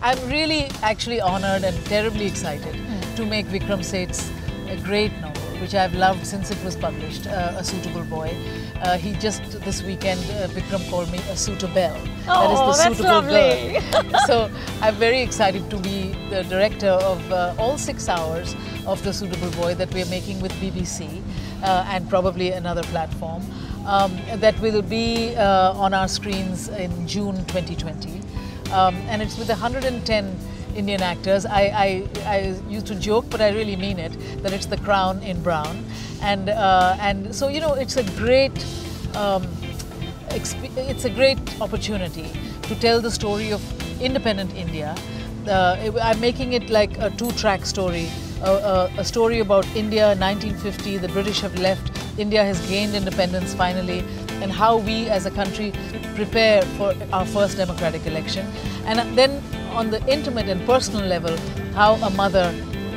I'm really actually honored and terribly excited to make Vikram Seth's a great novel, which I've loved since it was published, A Suitable Boy. He just this weekend, Vikram called me a suitor belle. That is the suitable lovely. girl. So I'm very excited to be the director of all 6 hours of The Suitable Boy that we are making with BBC and probably another platform that will be on our screens in June 2020. And it's with 110 Indian actors. I used to joke, but I really mean it, that it's the crown in brown. And so, you know, it's a great opportunity to tell the story of independent India. I'm making it like a 2-track story, a story about India, 1950, the British have left, India has gained independence finally, and how we as a country prepare for our first democratic election. And then on the intimate and personal level, how a mother,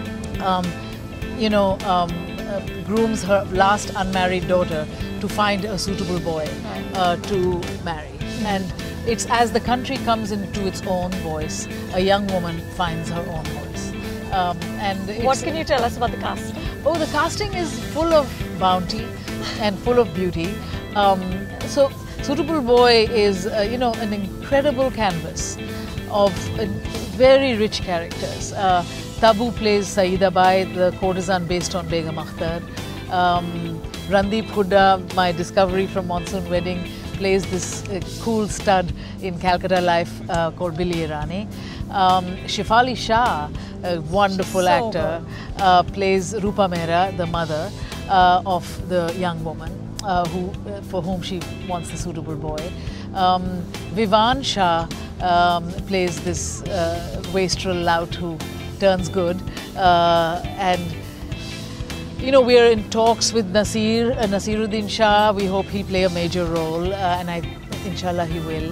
grooms her last unmarried daughter to find a suitable boy to marry. And it's as the country comes into its own voice, a young woman finds her own voice. What can you tell us about the cast? Oh, the casting is full of bounty and full of beauty. So Suitable Boy is, an incredible canvas of very rich characters. Tabu plays Saeeda Bai, the courtesan based on Begum Akhtar. Randeep Hooda, my discovery from Monsoon Wedding, plays this cool stud in Calcutta Life called Billy Irani. Shefali Shah, a wonderful actor, plays Rupa Mehra, the mother of the young woman for whom she wants the suitable boy. Vivan Shah plays this wastrel lout who turns good, and you know, we are in talks with Nasiruddin Shah. We hope he'll play a major role, and inshallah he will.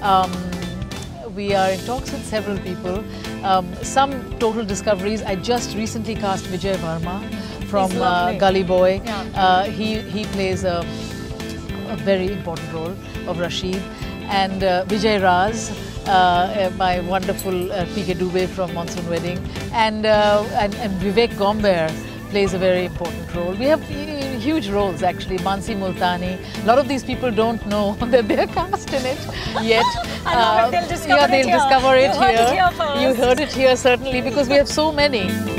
We are in talks with several people. Some total discoveries. I just recently cast Vijay Verma from Gully Boy. Yeah. He plays a very important role of Rashid, and Vijay Raz, my wonderful P.K. Dubey from Monsoon Wedding, and Vivek Gomber plays a very important role. We have huge roles actually. Mansi Multani. A lot of these people don't know that they are cast in it yet. They'll discover it here. You heard it here certainly, because we have so many.